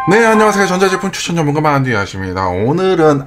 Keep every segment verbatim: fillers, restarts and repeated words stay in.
네, 안녕하세요. 전자제품 추천 전문가 만두야십니다. 오늘은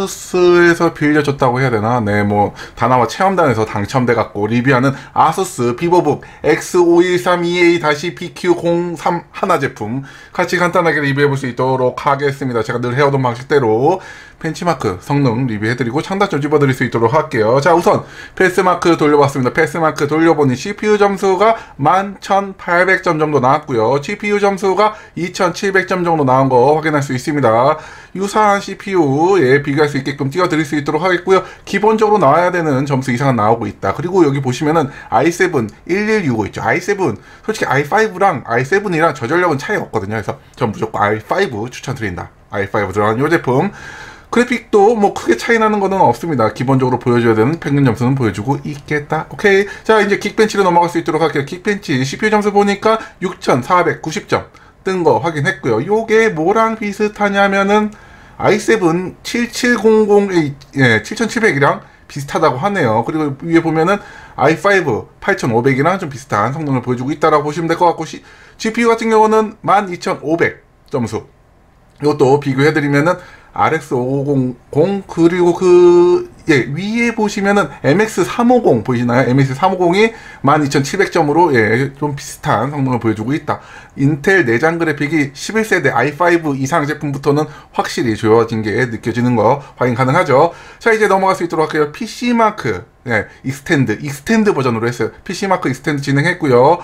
아수스에서 빌려줬다고 해야 되나? 네, 뭐 다나와 체험단에서 당첨돼갖고 리뷰하는 아수스 비보북 엑스 오일삼 이에이 비 큐 공삼 하나 제품 같이 간단하게 리뷰해볼 수 있도록 하겠습니다. 제가 늘 해오던 방식대로 벤치마크 성능 리뷰해드리고 장단점 집어드릴 수 있도록 할게요. 자, 우선 패스마크 돌려봤습니다. 패스마크 돌려보니 씨피유 점수가 만 천팔백 점 정도 나왔고요. 지피유 점수가 이천칠백 점 정도 나온 거 확인할 수 있습니다. 유사한 씨피유에 비교할 수 있게끔 띄워드릴 수 있도록 하겠고요. 기본적으로 나와야 되는 점수 이상은 나오고 있다. 그리고 여기 보시면은 아이 세븐 일일육오 있죠. 아이 세븐 솔직히 아이 파이브랑 아이 세븐이랑 저전력은 차이 없거든요. 그래서 전 무조건 아이 파이브 추천드린다. 아이 파이브 들어간 이 제품. 그래픽도 뭐 크게 차이 나는 거는 없습니다. 기본적으로 보여줘야 되는 평균 점수는 보여주고 있겠다. 오케이. 자, 이제 긱벤치로 넘어갈 수 있도록 할게요. 긱벤치 씨피유 점수 보니까 육천사백구십 점 뜬 거 확인했고요. 요게 뭐랑 비슷하냐면은 아이 세븐 칠칠공공, 예, 칠천칠백이랑 비슷하다고 하네요. 그리고 위에 보면은 아이 파이브 팔천오백이랑 좀 비슷한 성능을 보여주고 있다라고 보시면 될 것 같고, 시, 지피유 같은 경우는 만 이천오백 점수. 이것도 비교해드리면은 알엑스 오백오십 그리고 그 예, 위에 보시면은 엠엑스 삼백오십 보이시나요? 엠엑스 삼백오십이 만 이천칠백 점으로 예, 좀 비슷한 성능을 보여주고 있다. 인텔 내장 그래픽이 십일 세대 아이 파이브 이상 제품부터는 확실히 좋아진 게 느껴지는 거 확인 가능하죠. 자, 이제 넘어갈 수 있도록 할게요. 피씨마크 네, 익스텐드, 익스텐드 버전으로 했어요. 피씨마크 익스텐드 진행했고요.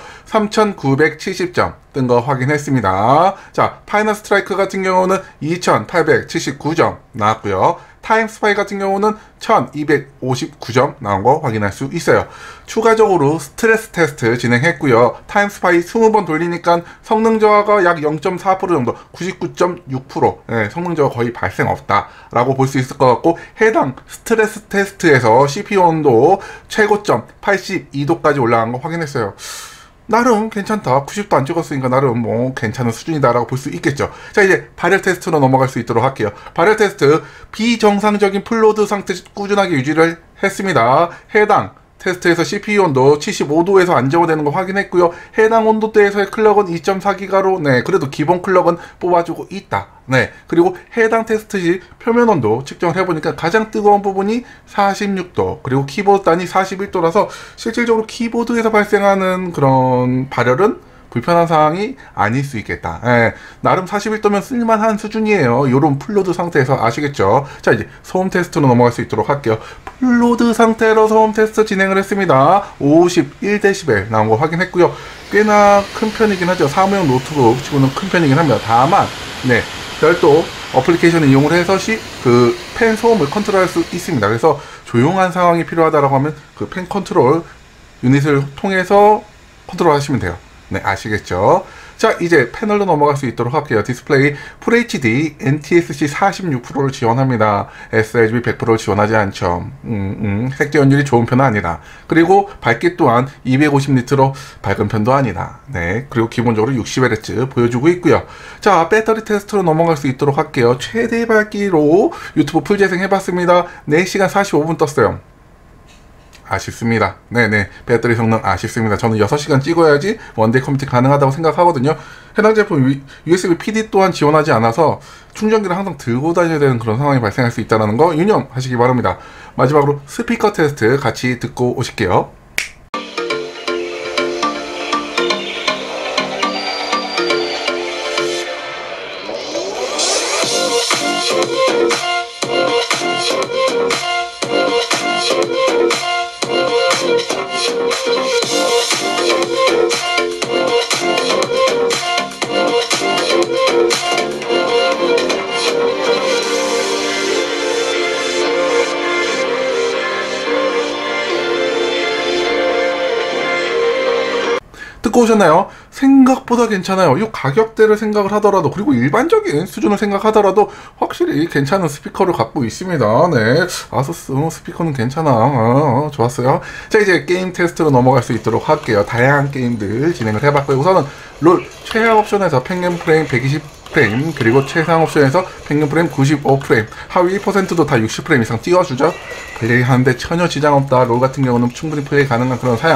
삼천구백칠십 점 뜬 거 확인했습니다. 자, 파이널 스트라이크 같은 경우는 이천팔백칠십구 점 나왔고요. 타임스파이 같은 경우는 천이백오십구 점 나온 거 확인할 수 있어요. 추가적으로 스트레스 테스트 진행했고요. 타임스파이 이십 번 돌리니까 성능 저하가 약 영 점 사 퍼센트 정도, 구십구 점 육 퍼센트 네, 성능 저하 거의 발생 없다 라고 볼 수 있을 것 같고, 해당 스트레스 테스트에서 씨피유 온도 최고점 팔십이 도까지 올라간 거 확인했어요. 나름 괜찮다. 구십 도 안 찍었으니까 나름 뭐 괜찮은 수준이다 라고 볼 수 있겠죠. 자, 이제 발열 테스트로 넘어갈 수 있도록 할게요. 발열 테스트 비정상적인 플로드 상태 꾸준하게 유지를 했습니다. 해당 테스트에서 씨피유 온도 칠십오 도에서 안정화되는 거 확인했고요. 해당 온도대에서의 클럭은 이 점 사 기가로 네, 그래도 기본 클럭은 뽑아주고 있다. 네, 그리고 해당 테스트 시 표면 온도 측정을 해보니까 가장 뜨거운 부분이 사십육 도, 그리고 키보드 단이 사십일 도라서 실질적으로 키보드에서 발생하는 그런 발열은 불편한 상황이 아닐 수 있겠다. 예, 나름 사십일 도면 쓸만한 수준이에요. 요런 플로드 상태에서 아시겠죠? 자, 이제 소음 테스트로 넘어갈 수 있도록 할게요. 플로드 상태로 소음 테스트 진행을 했습니다. 오십일 데시벨 나온 거 확인했고요. 꽤나 큰 편이긴 하죠. 사무용 노트북 치고는 큰 편이긴 합니다. 다만, 네, 별도 어플리케이션을 이용을 해서 시, 그, 팬 소음을 컨트롤할 수 있습니다. 그래서 조용한 상황이 필요하다라고 하면 그 팬 컨트롤 유닛을 통해서 컨트롤 하시면 돼요. 네, 아시겠죠? 자, 이제 패널로 넘어갈 수 있도록 할게요. 디스플레이 풀에이치디 엔티에스씨 사십육 퍼센트를 지원합니다. 에스알지비 백 퍼센트를 지원하지 않죠. 음, 음, 색조 연율이 좋은 편은 아니다. 그리고 밝기 또한 이백오십 니트로 밝은 편도 아니다. 네, 그리고 기본적으로 육십 헤르츠 보여주고 있고요. 자, 배터리 테스트로 넘어갈 수 있도록 할게요. 최대 밝기로 유튜브 풀재생 해봤습니다. 네 시간 사십오 분 떴어요. 아쉽습니다. 네네, 배터리 성능 아쉽습니다. 저는 여섯 시간 찍어야지 원데이 컴퓨팅 가능하다고 생각하거든요. 해당 제품 유에스비 피디 또한 지원하지 않아서 충전기를 항상 들고 다녀야 되는 그런 상황이 발생할 수 있다는 거 유념하시기 바랍니다. 마지막으로 스피커 테스트 같이 듣고 오실게요. 듣고 오셨나요? 생각보다 괜찮아요. 이 가격대를 생각을 하더라도, 그리고 일반적인 수준을 생각하더라도 확실히 괜찮은 스피커를 갖고 있습니다. 네, 아수스 스피커는 괜찮아. 어, 좋았어요. 자, 이제 게임 테스트로 넘어갈 수 있도록 할게요. 다양한 게임들 진행을 해봤고요. 우선은 롤 최하 옵션에서 평균 프레임 백이십 프레임, 그리고 최상 옵션에서 평균 프레임 구십오 프레임, 하위 일 퍼센트도 다 육십 프레임 이상 띄워주죠. 플레이하는데 전혀 지장 없다. 롤 같은 경우는 충분히 플레이 가능한 그런 사양.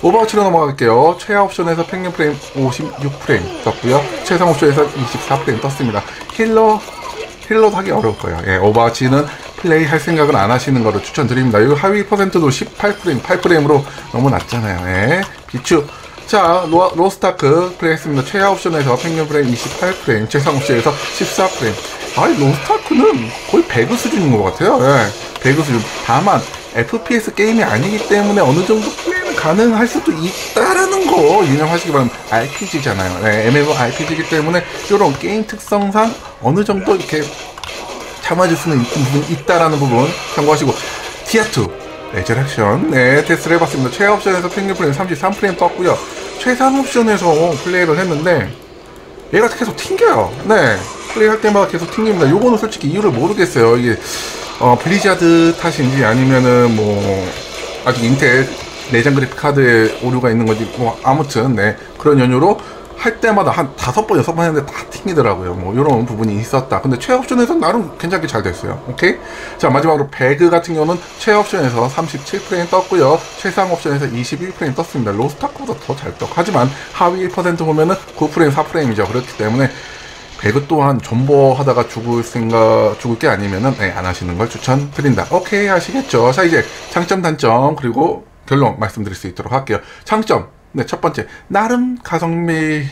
오버워치로 넘어갈게요. 최하 옵션에서 평균 프레임 오십육 프레임 떴고요. 최상 옵션에서 이십사 프레임 떴습니다. 힐러 힐러도 하기 어려울 거예요. 예, 오버워치는 플레이 할 생각은 안 하시는 거로 추천드립니다. 이 하위 퍼센트도 십팔 프레임, 팔 프레임으로 너무 낮잖아요. 예, 비추. 자, 로, 로스타크 플레이했습니다. 최하 옵션에서 평균 프레임 이십팔 프레임, 최상 옵션에서 십사 프레임. 아이, 로스타크는 거의 배그 수준인 것 같아요. 예, 배그 수준. 다만, 에프피에스 게임이 아니기 때문에 어느 정도 플레이는 가능할 수도 있다라는 거 유념하시기 바랍니다. 알피지잖아요. 예, 엠엠오알피지이기 때문에 이런 게임 특성상 어느 정도 이렇게 참아줄 수는 있는 부분이 있다라는 부분 참고하시고, 티아투 레저렉션 네, 테스트를 해봤습니다. 최하 옵션에서 평균 프레임 삼십삼 프레임 떴고요. 최상 옵션에서 플레이를 했는데 얘가 계속 튕겨요. 네, 플레이할 때마다 계속 튕깁니다. 요거는 솔직히 이유를 모르겠어요. 이게 어, 블리자드 탓인지 아니면은 뭐 아직 인텔 내장 그래픽 카드에 오류가 있는 건지 뭐 아무튼 네, 그런 연유로 할 때마다 한 다섯 번, 여섯 번 했는데 다 튕기더라고요. 뭐, 이런 부분이 있었다. 근데 최하 옵션에서는 나름 괜찮게 잘 됐어요. 오케이? 자, 마지막으로 배그 같은 경우는 최하 옵션에서 삼십칠 프레임 떴고요. 최상 옵션에서 이십일 프레임 떴습니다. 로스타크보다 더 잘 떴. 하지만 하위 일 퍼센트 보면은 구 프레임, 사 프레임이죠. 그렇기 때문에 배그 또한 존버 하다가 죽을 생각, 죽을 게 아니면은, 네, 안 하시는 걸 추천드린다. 오케이, 아시겠죠? 자, 이제 장점, 단점, 그리고 결론 말씀드릴 수 있도록 할게요. 장점. 네, 첫 번째. 나름 가성비,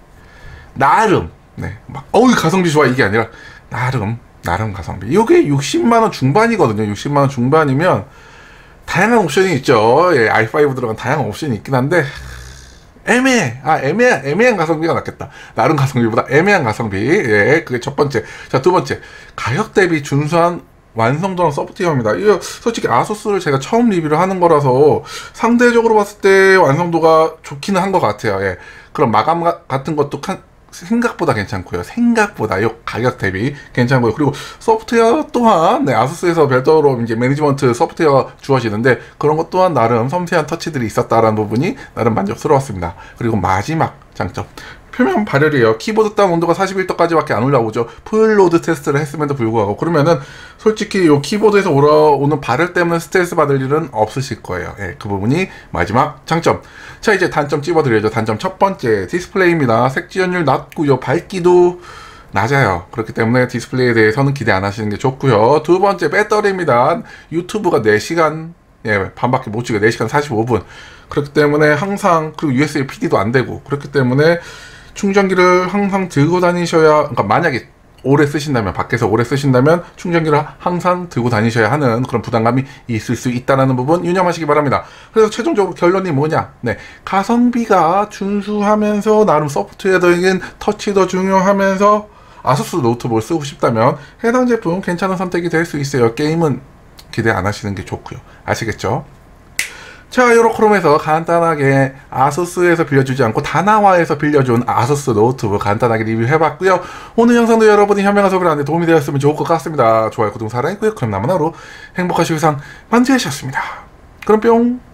나름. 네, 막, 어우, 가성비 좋아. 이게 아니라, 나름, 나름 가성비. 이게 육십만 원 중반이거든요. 육십만 원 중반이면, 다양한 옵션이 있죠. 예, 아이 파이브 들어간 다양한 옵션이 있긴 한데, 애매해. 아, 애매한, 애매한 가성비가 낫겠다. 나름 가성비보다 애매한 가성비. 예, 그게 첫 번째. 자, 두 번째. 가격 대비 준수한 완성도는 소프트웨어입니다. 이거 솔직히 아수스를 제가 처음 리뷰를 하는 거라서 상대적으로 봤을 때 완성도가 좋기는 한 것 같아요. 예. 그럼 마감 같은 것도 생각보다 괜찮고요. 생각보다 이 가격 대비 괜찮고요. 그리고 소프트웨어 또한 네, 아수스에서 별도로 이제 매니지먼트 소프트웨어 주어지는데 그런 것 또한 나름 섬세한 터치들이 있었다라는 부분이 나름 만족스러웠습니다. 그리고 마지막 장점. 표면 발열이에요. 키보드 다운 온도가 사십일 도까지밖에 안 올라오죠. 풀로드 테스트를 했음에도 불구하고. 그러면은 솔직히 이 키보드에서 올라오는 발열 때문에 스트레스 받을 일은 없으실 거예요. 예, 그 부분이 마지막 장점. 자, 이제 단점 찝어드려야죠. 단점 첫 번째 디스플레이입니다. 색지연율 낮고요. 밝기도 낮아요. 그렇기 때문에 디스플레이에 대해서는 기대 안 하시는 게 좋고요. 두 번째 배터리입니다. 유튜브가 네 시간 예, 반밖에 못 찍어요. 네 시간 사십오 분. 그렇기 때문에 항상, 그리고 유에스비 피디도 안 되고, 그렇기 때문에 충전기를 항상 들고 다니셔야, 그러니까 만약에 오래 쓰신다면, 밖에서 오래 쓰신다면 충전기를 항상 들고 다니셔야 하는 그런 부담감이 있을 수 있다는 부분 유념하시기 바랍니다. 그래서 최종적으로 결론이 뭐냐? 네, 가성비가 준수하면서 나름 소프트웨어적인 터치도 중요하면서 아수스 노트북을 쓰고 싶다면 해당 제품 괜찮은 선택이 될 수 있어요. 게임은 기대 안 하시는 게 좋고요. 아시겠죠? 자, 요렇게롬에서 간단하게 아수스에서 빌려주지 않고 다나와에서 빌려준 아수스 노트북 간단하게 리뷰해봤고요. 오늘 영상도 여러분이 현명한 소비를 하는 데 도움이 되었으면 좋을 것 같습니다. 좋아요, 구독, 사랑했고요. 그럼 남은 하루 행복하시고 이상 만지셨습니다. 그럼 뿅!